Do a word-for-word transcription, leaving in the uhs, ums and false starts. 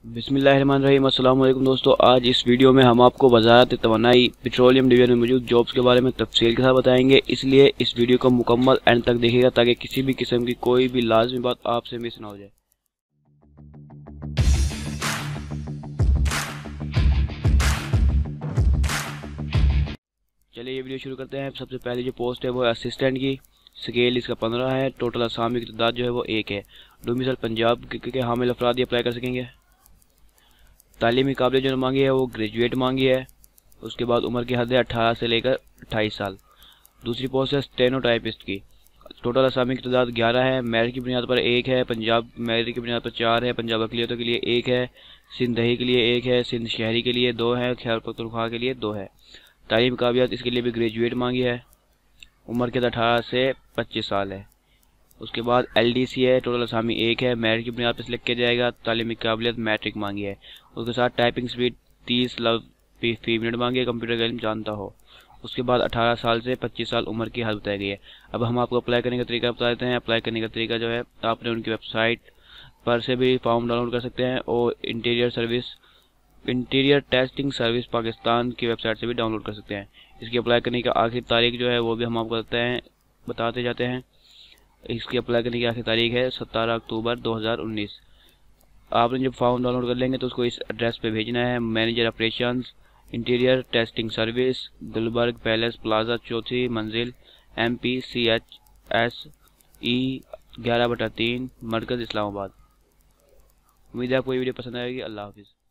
बिस्मिल्लाहिर्रहमानिर्रहीम। अस्सलाम वालेकुम दोस्तों, आज इस वीडियो में हम आपको वज़ारत तवानाई पेट्रोलियम डिवीजन में मौजूद जॉब्स के बारे में तफसील के साथ बताएंगे, इसलिए इस वीडियो को मुकम्मल एंड तक देखिएगा ताकि किसी भी किस्म की कोई भी लाजमी बात आपसे मिस ना हो जाए। चलिए ये वीडियो शुरू करते हैं। सबसे पहले जो पोस्ट है वो है असिस्टेंट की। स्केल इसका पंद्रह है। टोटल असामी की तादाद जो है वो एक है। डोमिसाइल पंजाब के, के हामिल अफराद ये अप्लाई कर सकेंगे। तालीमी काबिलियत जो मांगी है वो ग्रेजुएट मांगी है। उसके बाद उम्र की हद है अठारह से लेकर अट्ठाईस साल। दूसरी पोस्ट है स्टेनोटाइपिस्ट की। टोटल असामी की तादाद ग्यारह है। मेरिट की बुनियाद पर एक है। पंजाब मेरिट की बुनियाद पर चार है। पंजाब अकलियतों के लिए एक है। सिंध दही के लिए एक है। सिंध शहरी के लिए दो है। खैबर पख्तूनख्वा के लिए दो है। तालीम काबिलियत इसके लिए भी ग्रेजुएट मांगी है। उम्र के अठारह से पच्चीस साल है। उसके बाद एलडीसी है। टोटल असामी एक है। मेरिट की बुनियाद पर सिलेक्ट किया जाएगा। तालीमी काबिलियत मैट्रिक मांगी है। उसके साथ टाइपिंग स्पीड तीस लफ्ज़ फी मिनट मांगी है। कंप्यूटर का इल्म जानता हो। उसके बाद अठारह साल से पच्चीस साल उम्र की हद बताई गई है। अब हम आपको अप्लाई करने का तरीका बता देते हैं। अप्लाई करने का तरीका जो है, आपने उनकी वेबसाइट पर से भी फॉर्म डाउनलोड कर सकते हैं और interior service interior testing service Pakistan की वेबसाइट से भी डाउनलोड कर सकते हैं। इसकी अप्लाई करने की आखिरी तारीख जो है वो भी हम आपको बताते हैं बताते जाते हैं। इसकी अप्लाई करने की आखिरी तारीख है सत्रह अक्टूबर दो हज़ार उन्नीस। आपने जब फॉर्म डाउनलोड कर लेंगे तो उसको इस एड्रेस पे भेजना है। Manager operations interior testing service, Gulberg palace plaza, चौथी मंजिल, M P C H S E ग्यारह बटा तीन, मरकज़ इस्लामाबाद। उम्मीद है आपको ये वीडियो पसंद आएगी। अल्लाह हाफिज़।